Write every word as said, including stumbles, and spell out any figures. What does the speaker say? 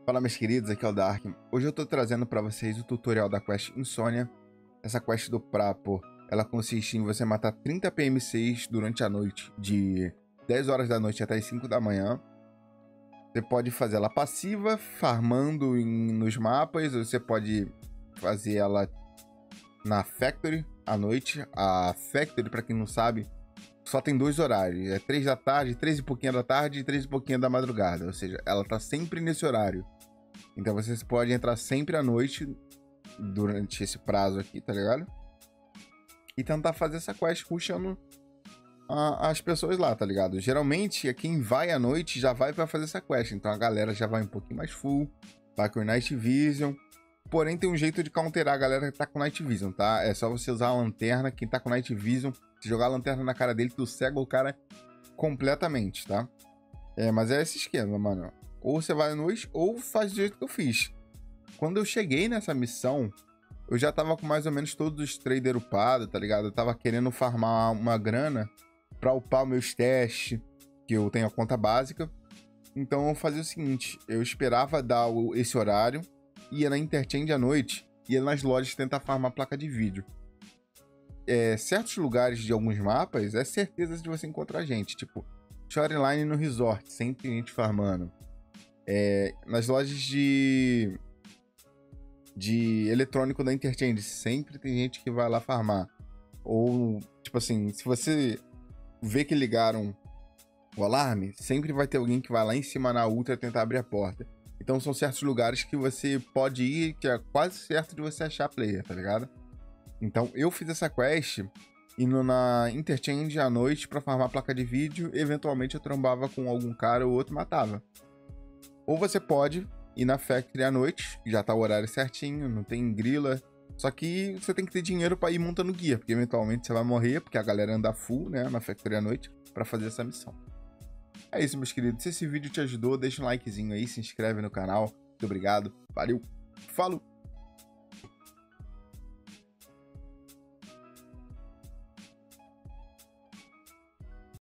Fala, meus queridos, aqui é o Dark. Hoje eu tô trazendo pra vocês o tutorial da quest Insônia. Essa quest do Prapo, ela consiste em você matar trinta P M Cs durante a noite, de dez horas da noite até as cinco da manhã. Você pode fazer ela passiva, farmando em, nos mapas, ou você pode fazer ela na Factory à noite. A Factory, pra quem não sabe, só tem dois horários. É três da tarde, três e pouquinho da tarde e três e pouquinho da madrugada. Ou seja, ela tá sempre nesse horário. Então vocês podem entrar sempre à noite durante esse prazo aqui, tá ligado? E tentar fazer essa quest puxando a, as pessoas lá, tá ligado? Geralmente, quem vai à noite já vai pra fazer essa quest. Então a galera já vai um pouquinho mais full, vai com o Night Vision. Porém, tem um jeito de counterar a galera que tá com Night Vision, tá? É só você usar a lanterna. Quem tá com Night Vision, se jogar a lanterna na cara dele, tu cega o cara completamente, tá? É, mas é esse esquema, mano. Ou você vai à noite, ou faz do jeito que eu fiz. Quando eu cheguei nessa missão, eu já tava com mais ou menos todos os traders upados, tá ligado? Eu tava querendo farmar uma grana pra upar meus testes, que eu tenho a conta básica. Então eu fazia o seguinte, eu esperava dar o, esse horário, ia na Interchange à noite, ia nas lojas tentar farmar placa de vídeo. É, certos lugares de alguns mapas, é certeza de você encontrar gente, tipo Shoreline no resort, sempre gente farmando. É, nas lojas de, de eletrônico da Interchange, sempre tem gente que vai lá farmar. Ou, tipo assim, se você vê que ligaram o alarme, sempre vai ter alguém que vai lá em cima na Ultra tentar abrir a porta. Então são certos lugares que você pode ir, que é quase certo de você achar player, tá ligado? Então eu fiz essa quest indo na Interchange à noite pra farmar placa de vídeo. Eventualmente eu trombava com algum cara ou outro matava. Ou você pode ir na Factory à noite, já tá o horário certinho, não tem grila. Só que você tem que ter dinheiro pra ir montando guia, porque eventualmente você vai morrer, porque a galera anda full, né, na Factory à noite, pra fazer essa missão. É isso, meus queridos. Se esse vídeo te ajudou, deixa um likezinho aí, se inscreve no canal. Muito obrigado, valeu, falou!